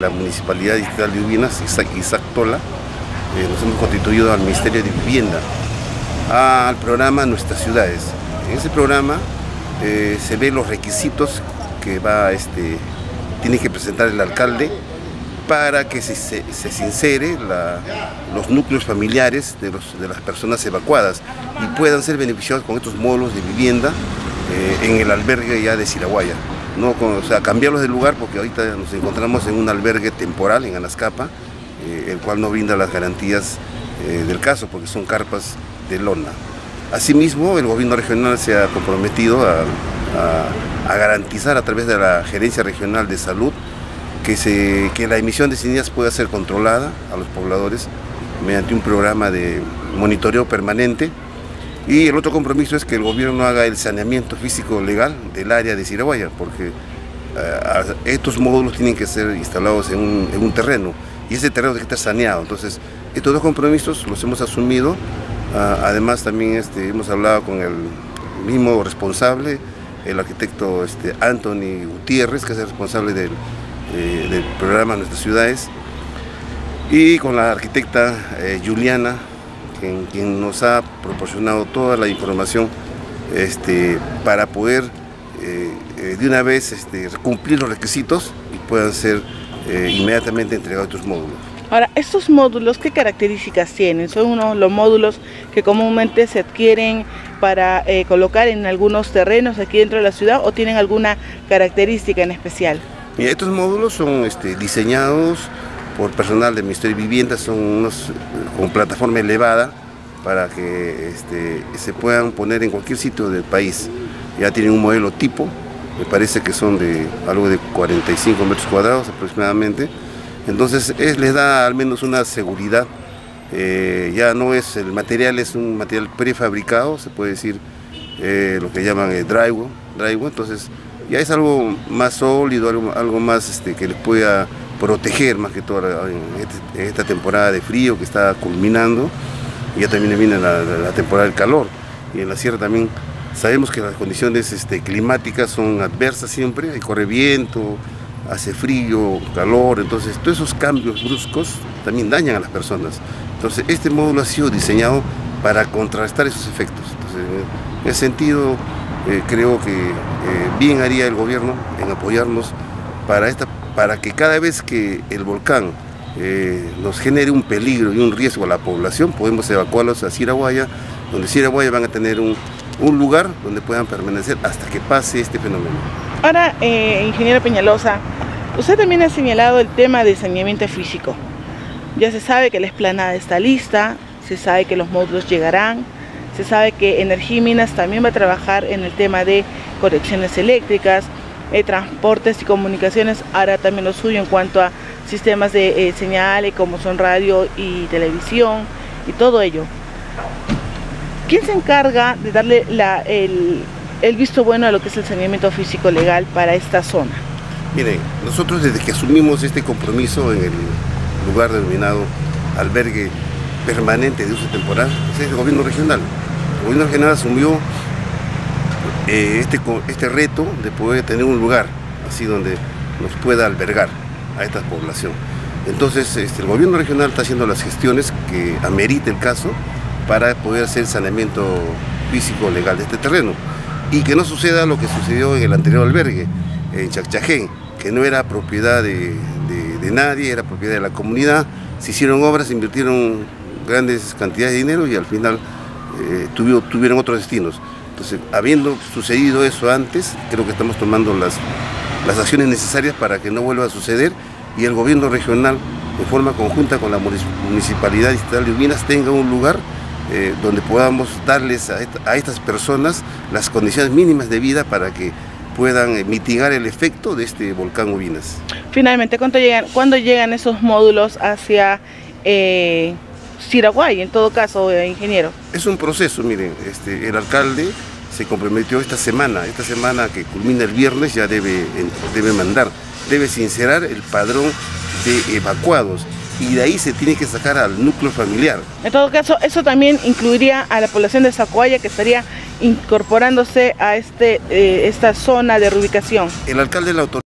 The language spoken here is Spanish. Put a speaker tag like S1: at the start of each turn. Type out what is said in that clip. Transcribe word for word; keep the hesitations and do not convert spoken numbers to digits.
S1: La Municipalidad Distrital de Ubinas, Isaac, Isaac Tola, eh, nos hemos constituido al Ministerio de Vivienda, al programa Nuestras Ciudades. En ese programa eh, se ven los requisitos que va, este, tiene que presentar el alcalde para que se, se, se sincere la, los núcleos familiares de, los, de las personas evacuadas y puedan ser beneficiados con estos módulos de vivienda eh, en el albergue ya de Siraguaya. No, o sea, cambiarlos de lugar porque ahorita nos encontramos en un albergue temporal en Anascapa, eh, el cual no brinda las garantías eh, del caso porque son carpas de lona. Asimismo, el gobierno regional se ha comprometido a, a, a garantizar a través de la Gerencia Regional de Salud que, se, que la emisión de semillas pueda ser controlada a los pobladores mediante un programa de monitoreo permanente. Y el otro compromiso es que el gobierno haga el saneamiento físico legal del área de Siraguaya, porque uh, estos módulos tienen que ser instalados en un, en un terreno, y ese terreno tiene que estar saneado. Entonces, estos dos compromisos los hemos asumido. Uh, además, también este, hemos hablado con el mismo responsable, el arquitecto este, Anthony Gutiérrez, que es el responsable del, eh, del programa Nuestras Ciudades, y con la arquitecta eh, Juliana, Quien, quien nos ha proporcionado toda la información este, para poder eh, eh, de una vez este, cumplir los requisitos y puedan ser eh, inmediatamente entregados estos módulos.
S2: Ahora, ¿estos módulos qué características tienen? ¿Son unos los módulos que comúnmente se adquieren para eh, colocar en algunos terrenos aquí dentro de la ciudad o tienen alguna característica en especial?
S1: Mira, estos módulos son este, diseñados por personal del Ministerio de Vivienda, son unos con plataforma elevada para que este, se puedan poner en cualquier sitio del país. Ya tienen un modelo tipo, me parece que son de algo de cuarenta y cinco metros cuadrados aproximadamente, entonces es, les da al menos una seguridad. Eh, ya no es, el material es un material prefabricado, se puede decir eh, lo que llaman eh, drywall, drywall, entonces ya es algo más sólido, algo, algo más este, que les pueda proteger más que todo en, este, en esta temporada de frío que está culminando, y ya también viene la, la, la temporada del calor, y en la sierra también sabemos que las condiciones este, climáticas son adversas siempre, hay corre viento, hace frío, calor, entonces todos esos cambios bruscos también dañan a las personas. Entonces este módulo ha sido diseñado para contrarrestar esos efectos. Entonces, en ese sentido eh, creo que eh, bien haría el gobierno en apoyarnos para esta para que cada vez que el volcán eh, nos genere un peligro y un riesgo a la población, podemos evacuarlos a Siraguaya, donde Siraguaya van a tener un, un lugar donde puedan permanecer hasta que pase este fenómeno.
S2: Ahora, eh, ingeniero Peñalosa, usted también ha señalado el tema de saneamiento físico. Ya se sabe que la explanada está lista, se sabe que los módulos llegarán, se sabe que Energía y Minas también va a trabajar en el tema de conexiones eléctricas, Eh, transportes y comunicaciones hará también lo suyo en cuanto a sistemas de eh, señales como son radio y televisión y todo ello. ¿Quién se encarga de darle la, el, el visto bueno a lo que es el saneamiento físico legal para esta zona?
S1: Miren, nosotros desde que asumimos este compromiso en el lugar denominado albergue permanente de uso temporal, ese es el gobierno regional. El gobierno regional asumió Eh, este, este reto de poder tener un lugar así donde nos pueda albergar a esta población. Entonces este, el gobierno regional está haciendo las gestiones que amerite el caso para poder hacer saneamiento físico legal de este terreno y que no suceda lo que sucedió en el anterior albergue, en Chacchajén, que no era propiedad de, de, de nadie, era propiedad de la comunidad. Se hicieron obras, se invirtieron grandes cantidades de dinero y al final eh, tuvieron, tuvieron otros destinos. Entonces, habiendo sucedido eso antes, creo que estamos tomando las, las acciones necesarias para que no vuelva a suceder y el gobierno regional, de forma conjunta con la Municipalidad Distrital de Ubinas, tenga un lugar eh, donde podamos darles a, esta, a estas personas las condiciones mínimas de vida para que puedan eh, mitigar el efecto de este volcán Ubinas.
S2: Finalmente, ¿cuándo llegan, ¿cuándo llegan esos módulos hacia eh, Siraguaya, en todo caso, eh, ingeniero? Es un proceso, miren, este, el alcalde se comprometió esta semana, esta semana que culmina el viernes ya debe, debe mandar, debe sincerar el padrón de evacuados y de ahí se tiene que sacar al núcleo familiar. En todo caso, eso también incluiría a la población de Zacuaya que estaría incorporándose a este, eh, esta zona de reubicación. El alcalde de la autoridad